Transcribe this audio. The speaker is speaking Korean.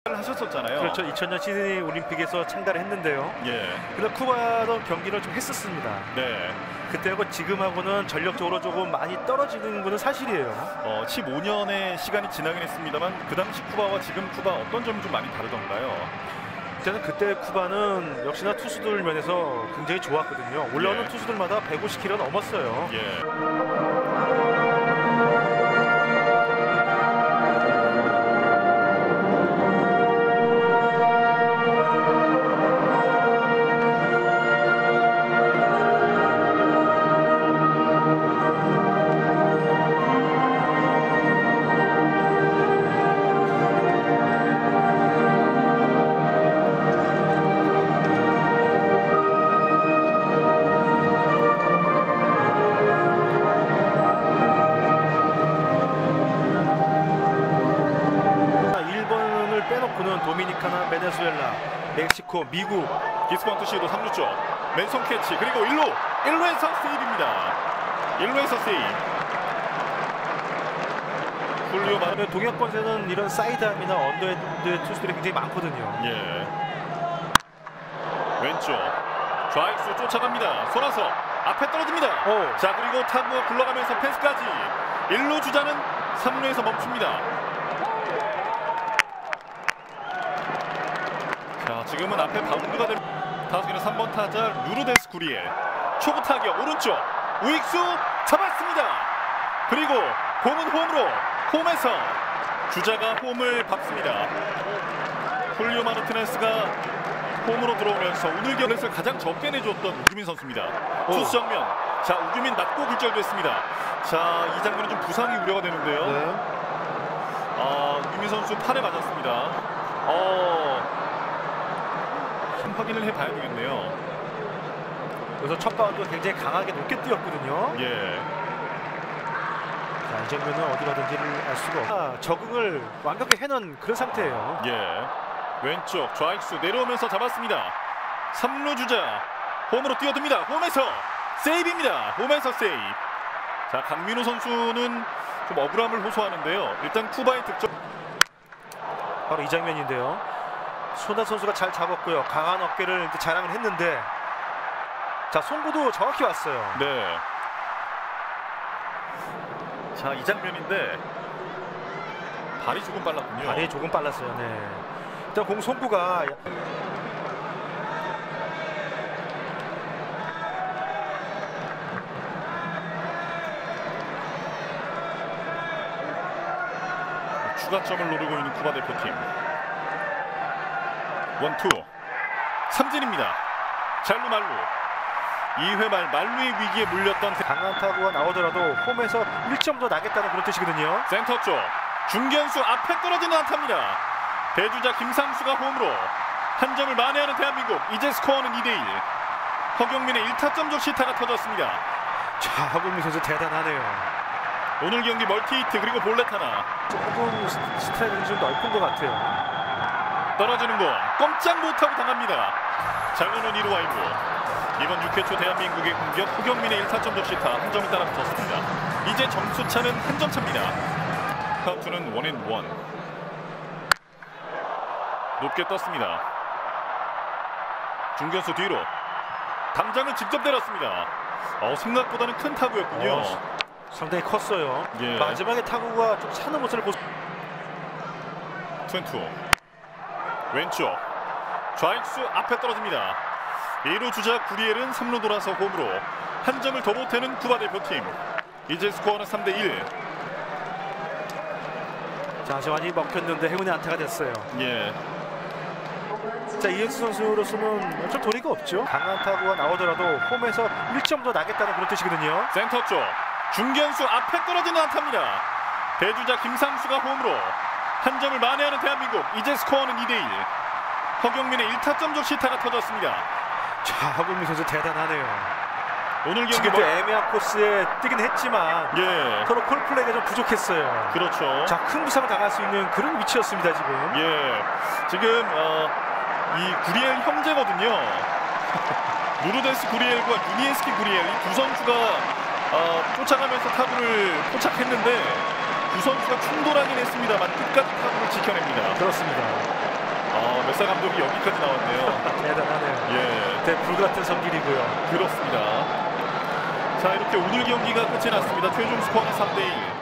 하셨었잖아요. 그렇죠. 2000년 시드니 올림픽에서 참가를 했는데요. 예. 그래서 쿠바도 경기를 좀 했었습니다. 네. 그때하고 지금하고는 전력적으로 조금 많이 떨어지는 것은 사실이에요. 15년의 시간이 지나긴 했습니다만 그 당시 쿠바와 지금 쿠바 어떤 점이 좀 많이 다르던가요? 저는 그때 쿠바는 역시나 투수들 면에서 굉장히 좋았거든요. 올라오는 예. 투수들마다 150km 넘었어요. 예. 빼놓고는 도미니카나, 베네수엘라, 멕시코, 미국. 기스펀트 시도 3루 쪽 맨손 캐치 그리고 1루에서 세이브입니다. 1루에서 세이브. 훌리오 마르. 동양권에는 이런 사이드암이나 언더핸드 투수들이 굉장히 많거든요. 예. 왼쪽 좌익수 쫓아갑니다. 손아섭 앞에 떨어집니다. 자, 그리고 타구가 굴러가면서 펜스까지. 1루 주자는 3루에서 멈춥니다. 자, 지금은 앞에 바운드가 될 타석에는 3번 타자 루르데스 구리엘. 초구 타격 오른쪽 우익수 잡았습니다. 그리고 공은 홈으로. 홈에서 주자가 홈을 밟습니다. 훌리오 마르티네스가 홈으로 들어오면서 오늘 경기에서 가장 적게 내줬던 우규민 선수입니다. 투수 정면. 자, 우규민 낮고 굴절됐습니다. 자, 이 장면은 좀 부상이 우려가 되는데요. 네. 우규민 선수 팔에 맞았습니다. 확인을 해봐야 되겠네요. 그래서 첫 바운드 굉장히 강하게 높게 뛰었거든요. 예. 자, 이 장면은 어디 가든지를 알 수가 없고 적응을 완벽히 해놓은 그런 상태예요. 예. 왼쪽 좌익수 내려오면서 잡았습니다. 3루 주자 홈으로 뛰어듭니다. 홈에서 세이브입니다. 홈에서 세이브. 자, 강민호 선수는 좀 억울함을 호소하는데요. 일단 쿠바의 득점. 바로 이 장면인데요. 손아 선수가 잘 잡았고요. 강한 어깨를 자랑을 했는데, 자, 송구도 정확히 왔어요. 네. 자, 이 장면인데 발이 조금 빨랐군요. 발이 조금 빨랐어요. 네. 일단 공 송구가 추가점을 노리고 있는 쿠바 대표팀. 원투 삼진입니다. 잘루 말루. 2회 말 말루의 위기에 물렸던 강한 타구가 나오더라도 홈에서 1점 더 나겠다는 그런 뜻이거든요. 센터 쪽 중견수 앞에 떨어지는 안타입니다. 대주자 김상수가 홈으로 한 점을 만회하는 대한민국. 이제 스코어는 2대1. 허경민의 1타점 적시타가 터졌습니다. 자, 허경민 선수 대단하네요. 오늘 경기 멀티히트 그리고 볼넷 하나. 조금 스트라이크는 좀 넓은 것 같아요. 떨어지는 공 꼼짝 못하고 당합니다. 장현우 2루 와이드. 이번 6회 초 대한민국의 공격. 허경민의 1타점 적시타 한 점이 따라 붙었습니다. 이제 점수차는 한 점 차입니다. 카운트는 1&1. 높게 떴습니다. 중견수 뒤로 담장을 직접 때렸습니다. 생각보다는 큰 타구였군요. 상당히 컸어요. 예. 마지막에 타구가 좀 차는 모습을 보시. 트웬투 왼쪽 좌익수 앞에 떨어집니다. 2루 주자 구리엘은 3루 돌아서 홈으로 한 점을 더 보태는 쿠바 대표팀. 이제 스코어는 3대1. 자, 저 많이 먹혔는데 행운의 안타가 됐어요. 예. 자, 이현수 선수로서는 어쩔 도리가 없죠. 강한 타구가 나오더라도 홈에서 1점 더 나겠다는 그런 뜻이거든요. 센터 쪽 중견수 앞에 떨어지는 안타입니다. 대주자 김상수가 홈으로 한 점을 만회하는 대한민국. 이제 스코어는 2대1. 허경민의 1타점 적시타가 터졌습니다. 자, 허경민 선수 대단하네요. 오늘 경기 지금도 애매한 코스에 뛰긴 했지만 예. 서로 콜플레이가 좀 부족했어요. 그렇죠. 자, 큰 부상을 당할 수 있는 그런 위치였습니다 지금. 예. 지금 이 구리엘 형제거든요. 루르데스 구리엘과 유니에스키 구리엘 이 두 선수가 쫓아가면서 타구를 포착했는데 두 선수가 충돌하긴 했습니다만 끝까지 타구를 지켜냅니다. 그렇습니다. 박사 감독이 여기까지 나왔네요. 대단하네요. 예, 네, 불같은 성질이고요. 그렇습니다. 자, 이렇게 오늘 경기가 끝이 났습니다. 최종 스코어는 3대1.